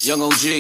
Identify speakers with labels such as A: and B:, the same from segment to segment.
A: Young OG.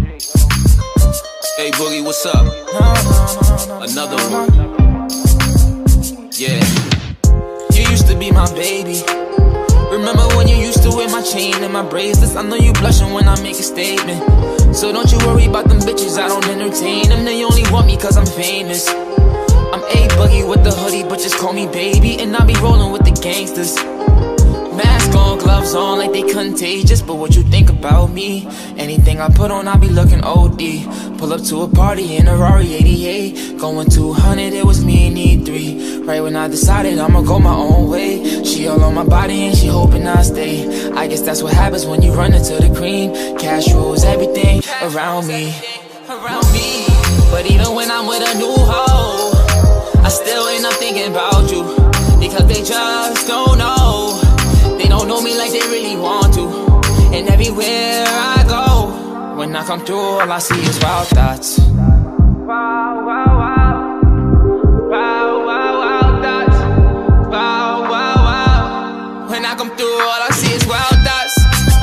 A: Hey Boogie, what's up? Another one. Yeah. You used to be my baby. Remember when you used to wear my chain and my bracelets? I know you blushing when I make a statement. So don't you worry about them bitches, I don't entertain them. They only want me cause I'm famous. I'm A-Boogie with the hoodie, but just call me baby. And I be rolling with the gangsters. Mask on, gloves on, like they contagious. But what you think about me? Anything I put on, I be looking OD. Pull up to a party in a Rari 88. Going 200, it was me and E3. Right when I decided I'ma go my own way. She all on my body and she hoping I stay. I guess that's what happens when you run into the cream. Cash rules everything around me. But even when I'm with a new hoe, I still end up thinking about you. Because they just don't know. They don't know me like they really want to. And everywhere I go, when I come through, all I see is wild thoughts. Wow, wow, wow. Wow, wow, wow thoughts. Wow, wow, wow. When I come through, all I see is wild thoughts.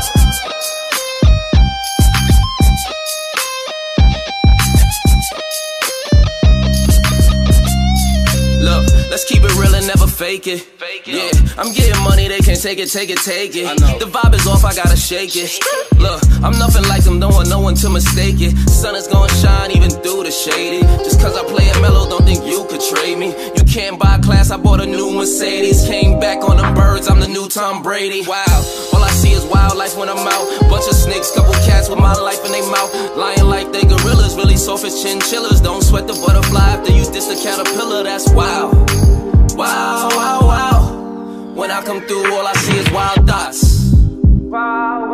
A: Look, let's keep it real and never fake it. Yeah, I'm getting money, they can't take it. The vibe is off, I gotta shake it. Look, I'm nothing like them, don't want no one to mistake it. Sun is gonna shine even through the shady. Just cause I play it mellow, don't think you could trade me. You can't buy a class, I bought a new Mercedes. Came back on them birds, I'm the new Tom Brady. Wow, all I see is wildlife when I'm out. Bunch of snakes, couple cats with my life in their mouth. Lying like they gorillas, really soft as chinchillas. Don't sweat the butterfly if they use this a caterpillar, that's wild. Wow, wow, wow. When I come through, all I see is wild thoughts. Wow.